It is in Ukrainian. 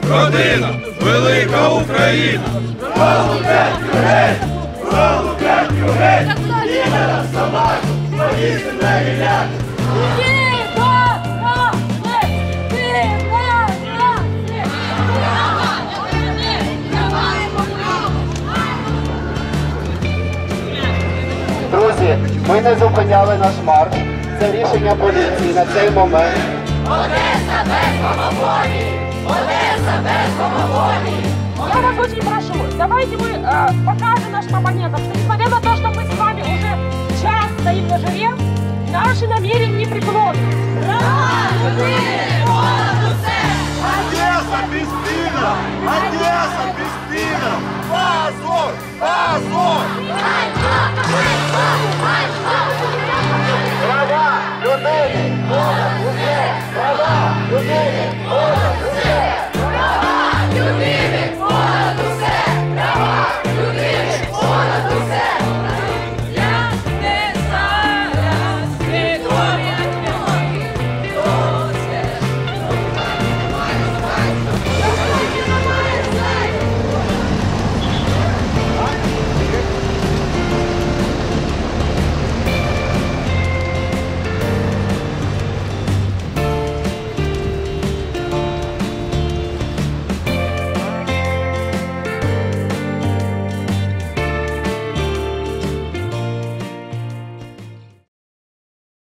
родина, велика Україна. Голубятню геть, голубятню геть, імена собаку, повісим на гілляк. Друзі, ми не зупиняли наш марш. Це рішення поліції на цей момент. Одесса без гомофобии! Одесса без гомофобии! Я вас очень прошу, давайте мы покажем нашим оппонентам, что несмотря на то, что мы с вами уже час стоим на жаре, наши намерения непреклонны. Одесса без пина! Одесса без пина! Позор! Позор! Права людини! Права людини!